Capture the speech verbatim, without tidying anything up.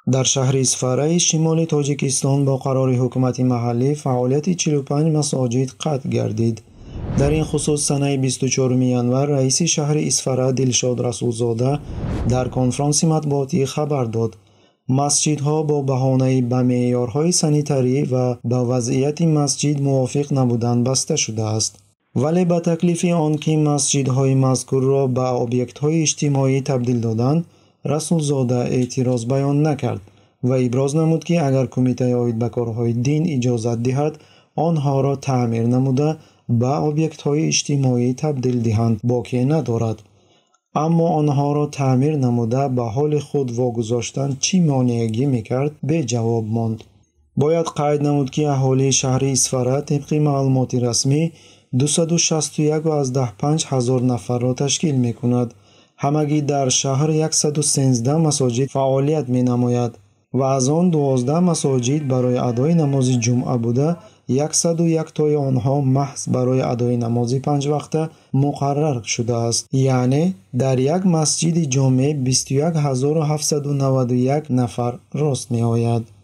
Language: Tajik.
дар шаҳри Исфараи шимоли Тоҷикистон бо қарори ҳукумати маҳаллӣ фаъолияти чилу панҷ масоҷид қатъ гардид. дар ин хусус санаи бисту чорум январ раиси шаҳри Исфара Дилшод Расулзода дар конфронси матбуотӣ хабар дод: масҷидҳо бо баҳонаи ба меъёрҳои санитарӣ ва ба вазъияти масҷид мувофиқ набудан баста шудааст. вале ба таклифи он ки масҷидҳои мазкурро ба объектҳои иҷтимоӣ табдил доданд, Расулзода эътироз баён накард ва иброз намуд ки агар кумитаи оид ба корҳои дин иҷозат диҳад, онҳоро таъмир намуда ба объектҳои иҷтимоӣ табдил диҳанд, боке надорад. аммо онҳоро таъмир намуда ба ҳоли худ вогузоштан чӣ монеагӣ мекард, беҷавоб монд. бояд қайд намуд ки аҳолии шаҳри Исфара тибқи маълумоти расмӣ дусаду шасту яку аздаҳ панҷ ҳазор нафарро ташкил мекунад. ҳамагӣ дар шаҳр яксаду сенздаҳ масоҷид фаъолият менамояд ва аз он дувоздаҳ масоҷид барои адои намози ҷумъа буда, яксаду яктои онҳо маҳз барои адои намози панҷвақта муқаррар шудааст. яъне дар як масҷиди ҷомеъ бисту як ҳазору ҳафтсаду наваду як нафар рост меояд.